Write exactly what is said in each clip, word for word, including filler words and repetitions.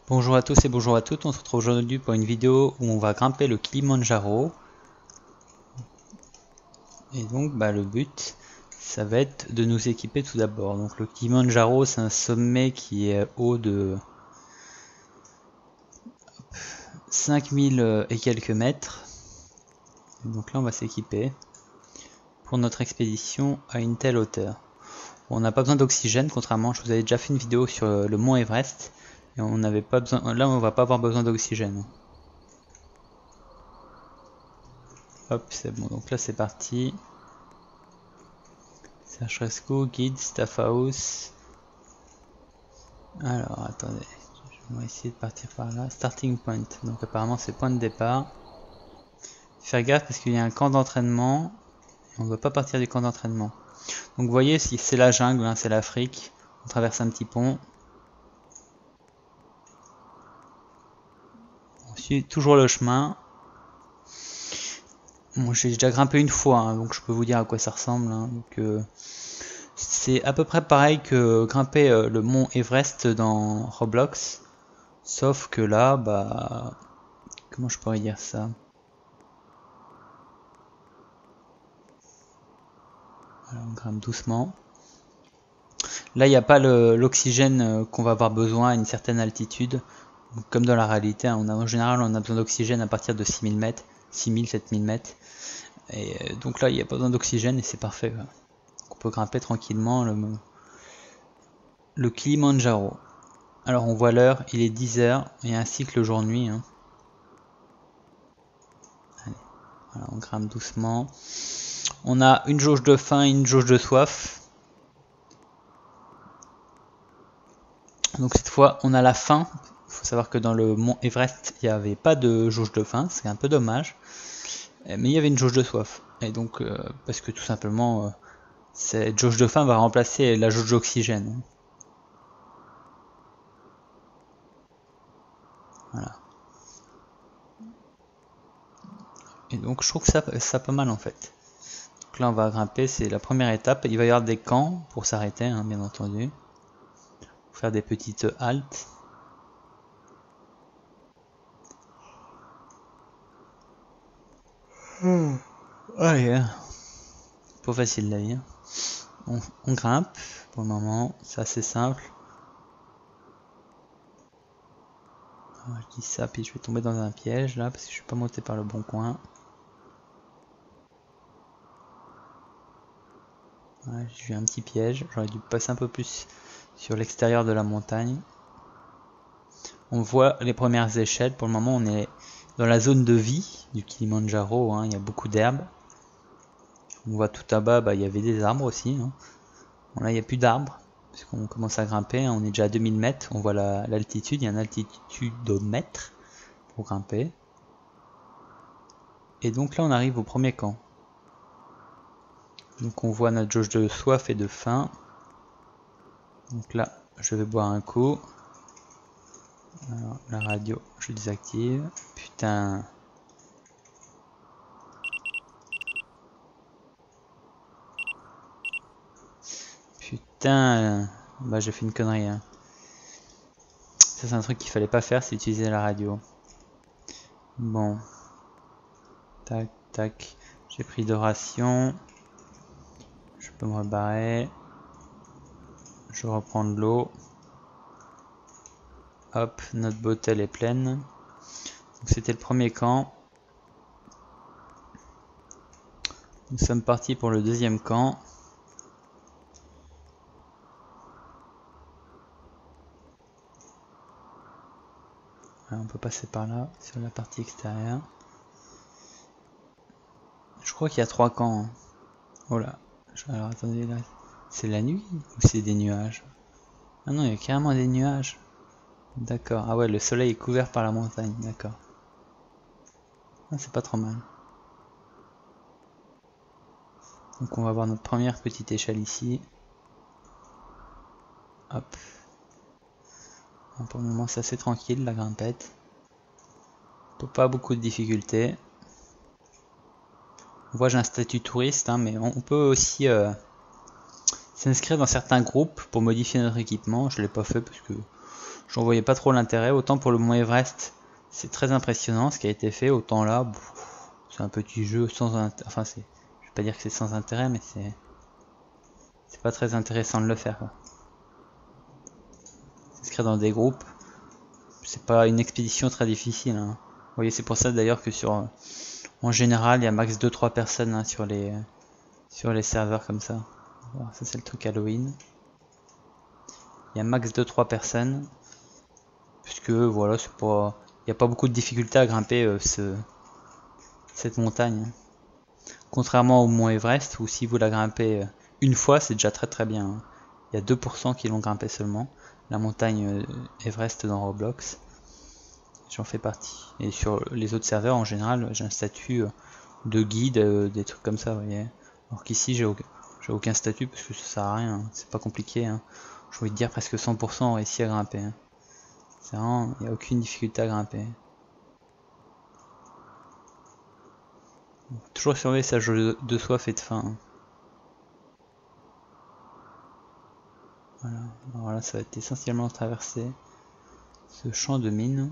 Bonjour à tous et bonjour à toutes, on se retrouve aujourd'hui pour une vidéo où on va grimper le Kilimandjaro. Et donc bah, le but, ça va être de nous équiper tout d'abord. Donc le Kilimandjaro, c'est un sommet qui est haut de cinq mille et quelques mètres. Et donc là on va s'équiper pour notre expédition à une telle hauteur. On n'a pas besoin d'oxygène, contrairement, je vous avais déjà fait une vidéo sur le mont Everest. Et on n'avait pas besoin, là on va pas avoir besoin d'oxygène. Hop, c'est bon, donc là c'est parti. Search Rescue, Guide, Staff House. Alors attendez, je vais essayer de partir par là. Starting Point, donc apparemment c'est point de départ. Faire gaffe parce qu'il y a un camp d'entraînement. On ne va pas partir du camp d'entraînement. Donc vous voyez, si c'est la jungle, hein, c'est l'Afrique. On traverse un petit pont. On suit toujours le chemin. Bon, j'ai déjà grimpé une fois, hein, donc je peux vous dire à quoi ça ressemble. Hein. Donc, euh, c'est à peu près pareil que grimper euh, le mont Everest dans Roblox. Sauf que là, bah... Comment je pourrais dire ça? Alors, on grimpe doucement. Là, il n'y a pas l'oxygène qu'on va avoir besoin à une certaine altitude. Comme dans la réalité, hein, on a, en général, on a besoin d'oxygène à partir de six mille mètres, six mille, sept mille mètres. Et donc là, il n'y a pas besoin d'oxygène et c'est parfait. Quoi. On peut grimper tranquillement le, le Kilimandjaro. Alors, on voit l'heure, il est dix heures. Il y a un cycle jour-nuit. Hein. Allez, voilà, on grimpe doucement. On a une jauge de faim et une jauge de soif. Donc cette fois, on a la faim. Il faut savoir que dans le mont Everest, il n'y avait pas de jauge de faim. C'est un peu dommage. Mais il y avait une jauge de soif. Et donc, euh, parce que tout simplement, euh, cette jauge de faim va remplacer la jauge d'oxygène. Voilà. Et donc, je trouve que ça, ça pas mal en fait. Donc là, on va grimper, c'est la première étape. Il va y avoir des camps pour s'arrêter, hein, bien entendu. Pour faire des petites haltes. Mmh. Allez, hein. Pas facile la vie. Hein. On, on grimpe pour le moment, c'est assez simple. Alors, je dis ça, puis je vais tomber dans un piège là, parce que je suis pas monté par le bon coin. Voilà, j'ai eu un petit piège, j'aurais dû passer un peu plus sur l'extérieur de la montagne. On voit les premières échelles, pour le moment on est dans la zone de vie du Kilimandjaro, hein. Il y a beaucoup d'herbes. On voit tout à bas, bah, il y avait des arbres aussi. Hein. Bon, là il n'y a plus d'arbres, parce qu'on commence à grimper, hein. On est déjà à deux mille mètres, on voit l'altitude, la, il y a un altitudomètre pour grimper. Et donc là on arrive au premier camp. Donc on voit notre jauge de soif et de faim. Donc là je vais boire un coup. Alors, la radio, je désactive. Putain. Putain. Bah j'ai fait une connerie. Hein. Ça c'est un truc qu'il fallait pas faire, c'est utiliser la radio. Bon. Tac, tac. J'ai pris deux rations. Je peux me rebarrer. Je reprends de l'eau. Hop, notre botelle est pleine. C'était le premier camp. Nous sommes partis pour le deuxième camp. Alors, on peut passer par là, sur la partie extérieure. Je crois qu'il y a trois camps. Hein. Oh là. Alors attendez, là. C'est la nuit ou c'est des nuages? Ah non, il y a carrément des nuages. D'accord. Ah ouais, le soleil est couvert par la montagne. D'accord. Ah, c'est pas trop mal. Donc on va voir notre première petite échelle ici. Hop. Pour le moment c'est assez tranquille la grimpette. Pas beaucoup de difficultés. On voit j'ai un statut touriste, hein, mais on peut aussi euh, s'inscrire dans certains groupes pour modifier notre équipement. Je l'ai pas fait parce que j'en voyais pas trop l'intérêt. Autant pour le Mont Everest, c'est très impressionnant ce qui a été fait. Autant là, c'est un petit jeu sans intérêt. Enfin, c'est, je vais pas dire que c'est sans intérêt, mais c'est, c'est pas très intéressant de le faire. S'inscrire dans des groupes, c'est pas une expédition très difficile. Hein. Vous voyez, c'est pour ça d'ailleurs que sur, en général, il y a max deux trois personnes hein, sur les, sur les serveurs comme ça. Alors, ça c'est le truc Halloween. Il y a max deux trois personnes. Puisque voilà, c'est pas, il n'y a pas beaucoup de difficultés à grimper euh, ce, cette montagne. Contrairement au Mont Everest, où si vous la grimpez euh, une fois, c'est déjà très très bien. Hein. Il y a deux pour cent qui l'ont grimpé seulement. La montagne euh, Everest dans Roblox. J'en fais partie. Et sur les autres serveurs, en général, j'ai un statut euh, de guide, euh, des trucs comme ça, vous voyez. Alors qu'ici, j'ai aucun, j'ai aucun statut parce que ça sert à rien. Hein. C'est pas compliqué. Hein. Je voulais dire presque cent pour cent ont réussi à grimper. Hein. C'est vraiment, il n'y a aucune difficulté à grimper. Toujours surveiller sa jauge de soif et de faim. Voilà. Alors là, ça va être essentiellement traverser ce champ de mine.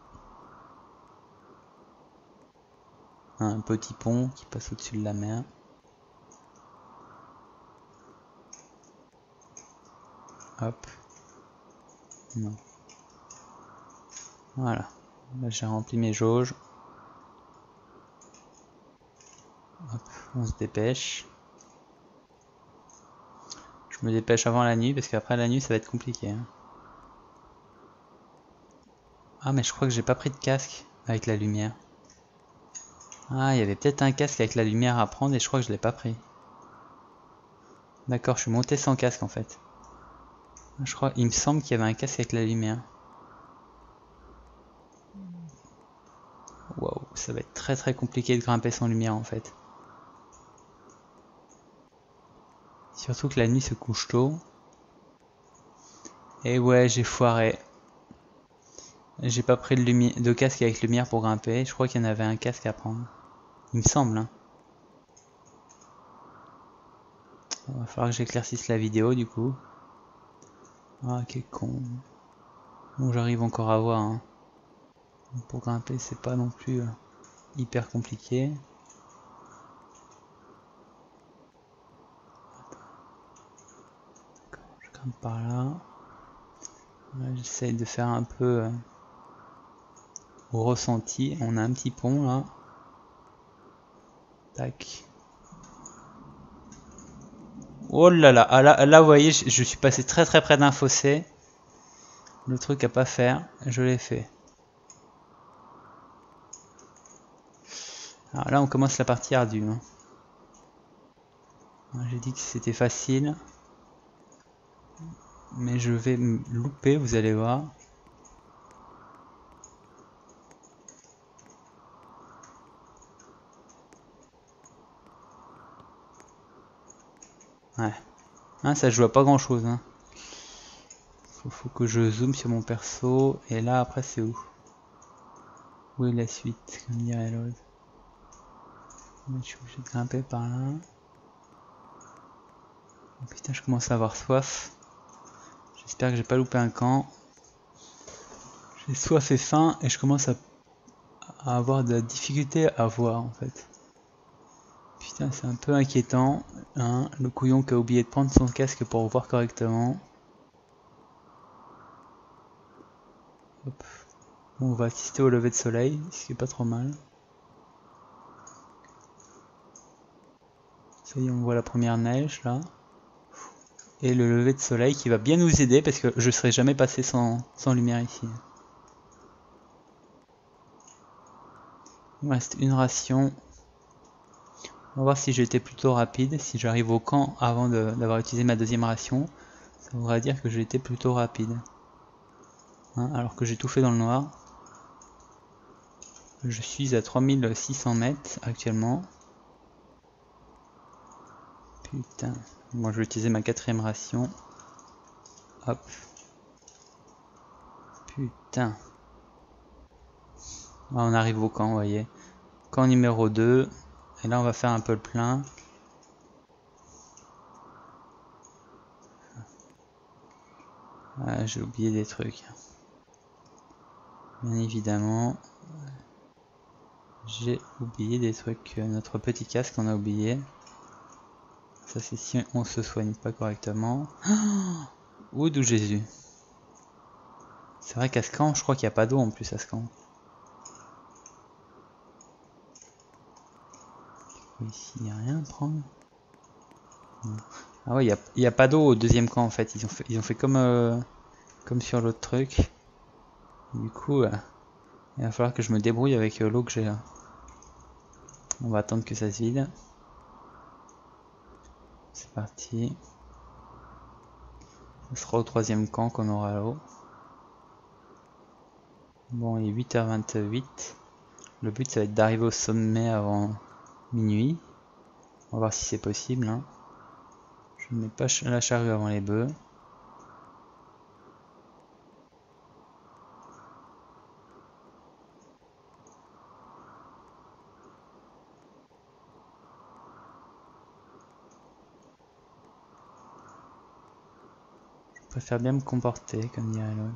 Un petit pont qui passe au-dessus de la mer. Hop. Non. Voilà. Là, j'ai rempli mes jauges. Hop, on se dépêche. Je me dépêche avant la nuit parce qu'après la nuit ça va être compliqué. Hein. Ah mais je crois que j'ai pas pris de casque avec la lumière. Ah il y avait peut-être un casque avec la lumière à prendre et je crois que je l'ai pas pris. D'accord, je suis monté sans casque en fait. Je crois, il me semble qu'il y avait un casque avec la lumière. Waouh, ça va être très très compliqué de grimper sans lumière en fait. Surtout que la nuit se couche tôt. Et ouais, j'ai foiré. J'ai pas pris de, de casque avec lumière pour grimper. Je crois qu'il y en avait un casque à prendre. Il me semble. Hein. Il va falloir que j'éclaircisse la vidéo du coup. Ah, quel con. Bon, j'arrive encore à voir. Hein. Pour grimper, c'est pas non plus euh, hyper compliqué. Je grimpe par là. là J'essaye de faire un peu euh, au ressenti. On a un petit pont là. Tac. Oh là là, ah là, là vous voyez, je, je suis passé très très près d'un fossé. Le truc à pas faire, je l'ai fait. Alors là on commence la partie ardue. Hein. J'ai dit que c'était facile. Mais je vais me louper, vous allez voir. Ouais. Hein, ça joue à pas grand chose. Hein. Faut, faut que je zoome sur mon perso. Et là après c'est où? Où est la suite, comme dirait l'autre? Je suis obligé de grimper par là. Oh, putain, je commence à avoir soif. J'espère que j'ai pas loupé un camp. J'ai soif et faim et je commence à, à avoir de la difficulté à voir en fait. Putain, c'est un peu inquiétant. Hein, le couillon qui a oublié de prendre son casque pour voir correctement. Hop. Bon, on va assister au lever de soleil, ce qui est pas trop mal. Ça y est, on voit la première neige là. Et le lever de soleil qui va bien nous aider parce que je serais jamais passé sans, sans lumière ici. Il me reste une ration. On va voir si j'ai été plutôt rapide. Si j'arrive au camp avant d'avoir utilisé ma deuxième ration, ça voudrait dire que j'ai été plutôt rapide. Hein, alors que j'ai tout fait dans le noir. Je suis à trois mille six cents mètres actuellement. Putain. Moi je vais utiliser ma quatrième ration. Hop. Putain. Ah, on arrive au camp, vous voyez. Camp numéro deux. Et là on va faire un peu le plein. Ah, j'ai oublié des trucs. Bien évidemment, j'ai oublié des trucs. Notre petit casque, on a oublié. Ça, c'est si on se soigne pas correctement. Ou d'où Jésus. C'est vrai qu'à Scan, je crois qu'il n'y a pas d'eau en plus à Scan. Ici, il n'y a rien à prendre. Non. Ah ouais, il n'y a, a pas d'eau au deuxième camp en fait. Ils ont fait, ils ont fait comme, euh, comme sur l'autre truc. Du coup, euh, il va falloir que je me débrouille avec euh, l'eau que j'ai là. On va attendre que ça se vide. C'est parti. Ce sera au troisième camp qu'on aura l'eau. Bon, il est huit heures vingt-huit. Le but, ça va être d'arriver au sommet avant minuit. On va voir si c'est possible. Hein. Je ne mets pas la charrue avant les bœufs. Je préfère bien me comporter, comme dirait l'autre.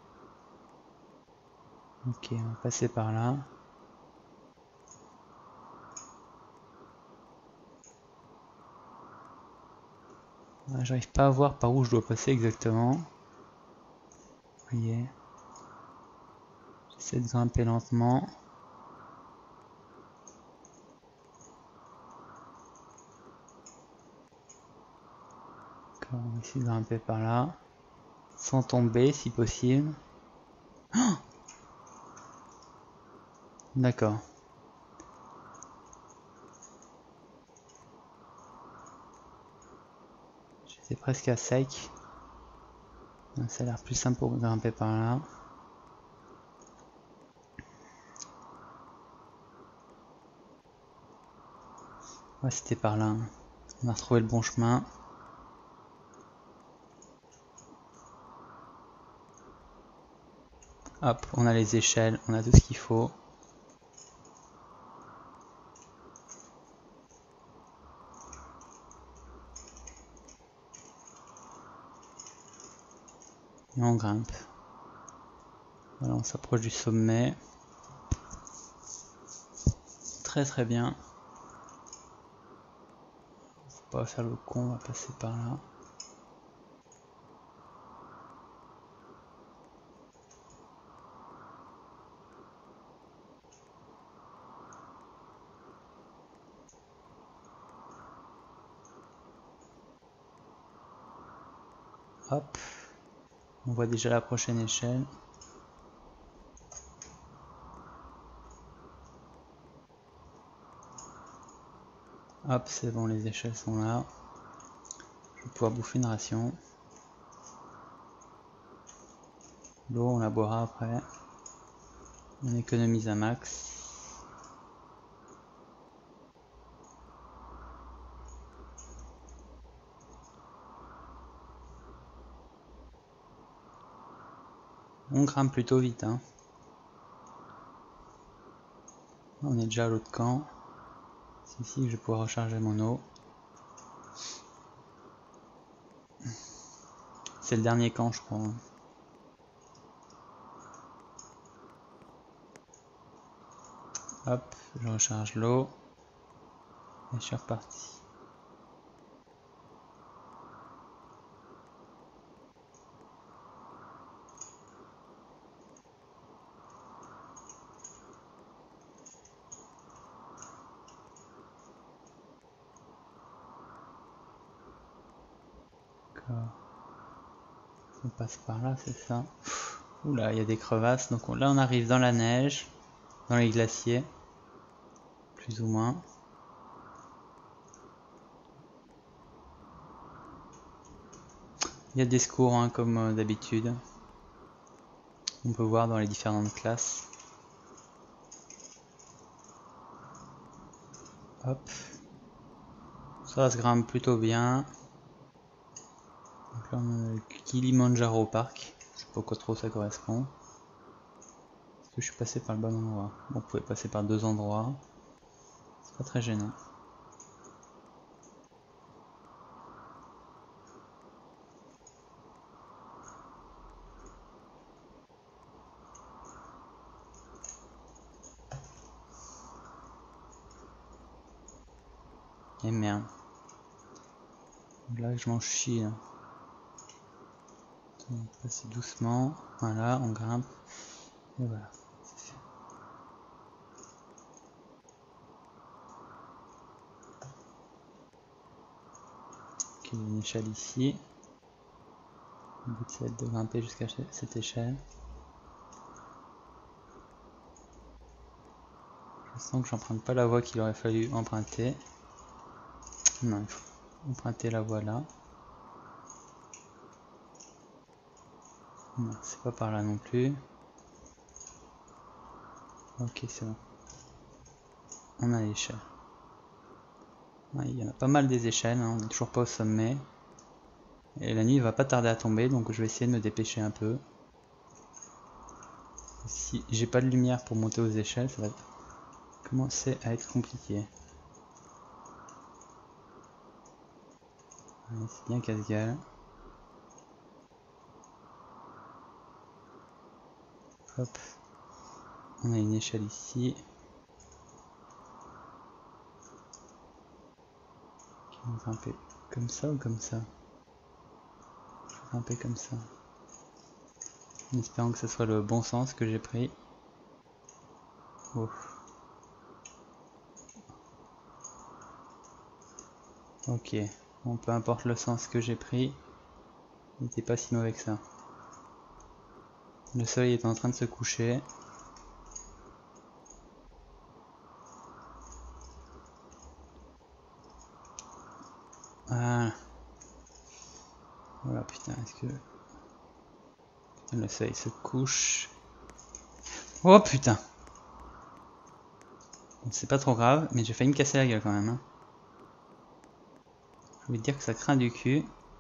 Ok, on va passer par là. Ah, j'arrive pas à voir par où je dois passer exactement. Vous voyez. J'essaie de grimper lentement. D'accord, on va essayer de grimper par là. Sans tomber si possible. Oh, d'accord. J'étais presque à sec. Ça a l'air plus simple pour grimper par là. Ouais, c'était par là. On a retrouvé le bon chemin. Hop, on a les échelles, on a tout ce qu'il faut. Et on grimpe. Voilà, on s'approche du sommet. Très très bien. Faut pas faire le con, on va passer par là. Hop. On voit déjà la prochaine échelle. Hop, c'est bon, les échelles sont là. Je vais pouvoir bouffer une ration. L'eau, on la boira après. On économise un max. On grimpe plutôt vite. Hein. On est déjà à l'autre camp. Ici, je vais pouvoir recharger mon eau. C'est le dernier camp, je crois. Hop, je recharge l'eau. Et je suis reparti. D'accord. On passe par là, c'est ça. Oula, il y a des crevasses. Donc là, on arrive dans la neige, dans les glaciers. Plus ou moins. Il y a des secours, hein, comme euh, d'habitude. On peut voir dans les différentes classes. Hop. Ça se grimpe plutôt bien. Donc là, on a le Kilimanjaro Park. Je sais pas quoi trop ça correspond. Est-ce que je suis passé par le bon endroit? Bon, on pouvait passer par deux endroits. C'est pas très gênant. Et merde. Là je m'en chie. Là. On va passer doucement. Voilà, on grimpe. Et voilà. C'est fait. Ok, il y a une échelle ici. Le but ça va être de grimper jusqu'à cette échelle. Je sens que j'emprunte pas la voie qu'il aurait fallu emprunter. Non, il faut emprunter la voie là. Non, c'est pas par là non plus. Ok, c'est bon. On a l'échelle. Ouais, il y en a pas mal des échelles, hein. On n'est toujours pas au sommet. Et la nuit va pas tarder à tomber, donc je vais essayer de me dépêcher un peu. Si j'ai pas de lumière pour monter aux échelles, ça va commencer à être compliqué. C'est bien casse-gueule. Hop. On a une échelle ici. On va grimper comme ça ou comme ça? Je vais grimper comme ça. En espérant que ce soit le bon sens que j'ai pris. Oh. Ok. Bon, peu importe le sens que j'ai pris. Il n'était pas si mauvais que ça. Le soleil est en train de se coucher. Voilà. Voilà, putain, est-ce que... Putain, le soleil se couche. Oh putain! Bon, c'est pas trop grave, mais j'ai failli me casser la gueule quand même. Hein. Je voulais dire que ça craint du cul.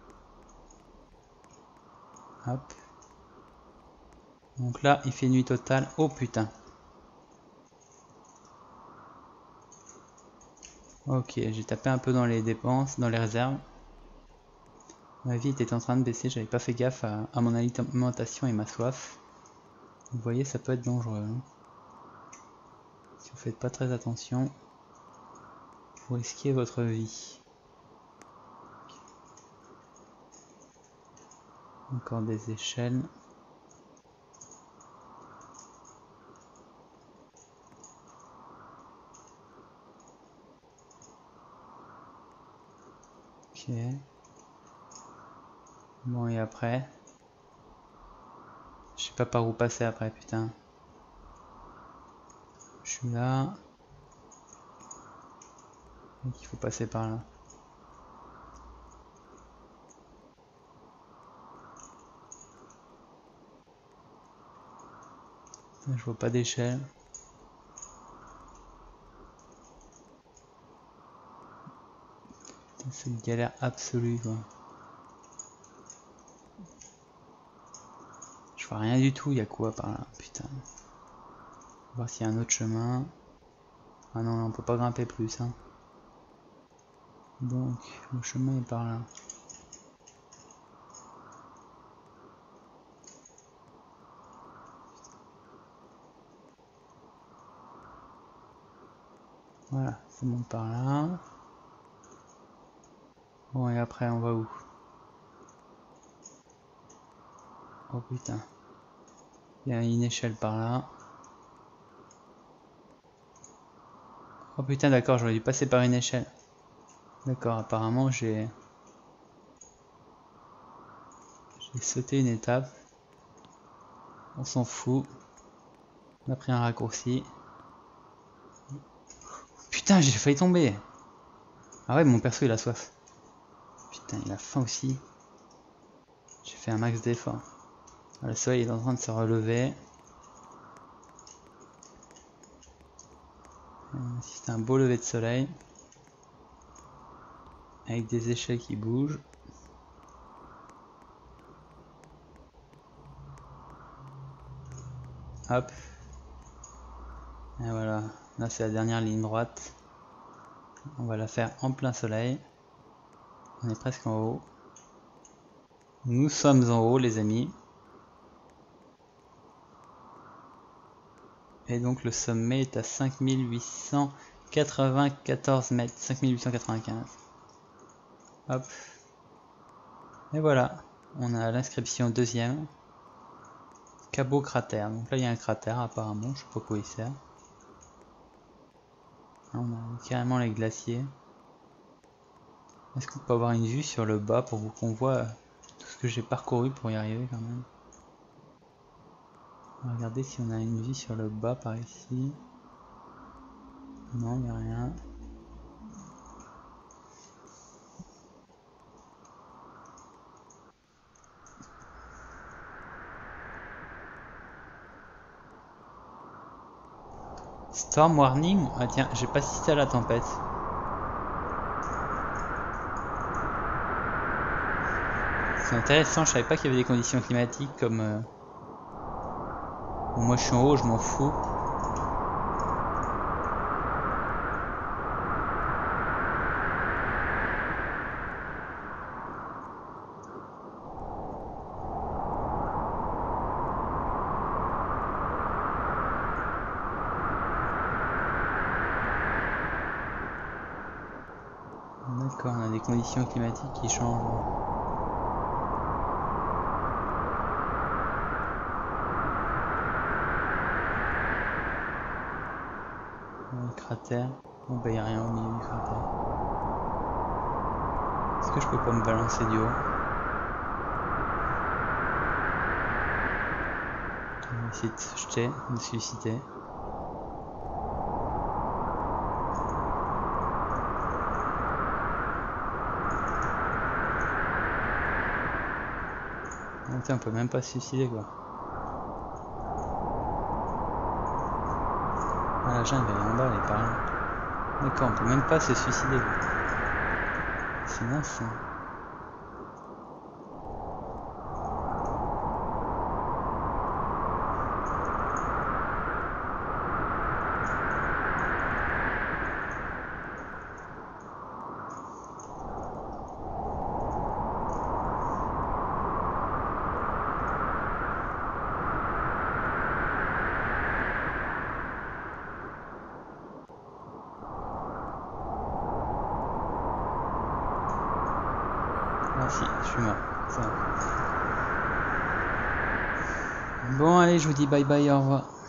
Hop. Donc là, il fait nuit totale. Oh putain! Ok, j'ai tapé un peu dans les dépenses, dans les réserves. Ma vie était en train de baisser, j'avais pas fait gaffe à, à mon alimentation et ma soif. Vous voyez, ça peut être dangereux. Hein. Si vous faites pas très attention, vous risquez votre vie. Encore des échelles. Ok. Bon, et après? Je sais pas par où passer après, putain. Je suis là. Donc il faut passer par là. Je vois pas d'échelle. C'est une galère absolue quoi. Je vois rien du tout, il y a quoi par là, putain. On va voir s'il y a un autre chemin. Ah non, là, on peut pas grimper plus. Hein. Donc, le chemin est par là. Voilà, ça monte par là. Bon, et après, on va où? Oh putain. Il y a une échelle par là. Oh putain, d'accord, j'aurais dû passer par une échelle. D'accord, apparemment, j'ai... J'ai sauté une étape. On s'en fout. On a pris un raccourci. Putain, j'ai failli tomber. Ah ouais, mon perso, il a soif. Putain, il a faim aussi. J'ai fait un max d'effort. Le soleil est en train de se relever. C'est un beau lever de soleil. Avec des échelles qui bougent. Hop. Et voilà. Là, c'est la dernière ligne droite. On va la faire en plein soleil. On est presque en haut. Nous sommes en haut, les amis. Et donc le sommet est à cinq mille huit cent quatre-vingt-quatorze mètres, cinq mille huit cent quatre-vingt-quinze. Hop. Et voilà, on a l'inscription deuxième. Cabot cratère. Donc là il y a un cratère apparemment, je sais pas quoi il sert. Là, on a carrément les glaciers. Est-ce qu'on peut avoir une vue sur le bas pour qu'on voit tout ce que j'ai parcouru pour y arriver quand même? On va regarder si on a une vue sur le bas par ici. Non, il n'y a rien. Storm warning? Ah tiens, j'ai pas assisté à la tempête. C'est intéressant, je savais pas qu'il y avait des conditions climatiques comme... Euh... Bon, moi je suis en haut, je m'en fous. D'accord, on a des conditions climatiques qui changent. Le cratère. Bon bah il n'y a rien au milieu du cratère. Est-ce que je peux pas me balancer du haut? On va essayer de se jeter, de se suicider. On peut même pas se suicider quoi. Ah la jungle elle est en bas, elle est par là. D'accord, on peut même pas se suicider. C'est naze. Ah si, je suis mort. Ça va. Bon allez, je vous dis bye bye, au revoir.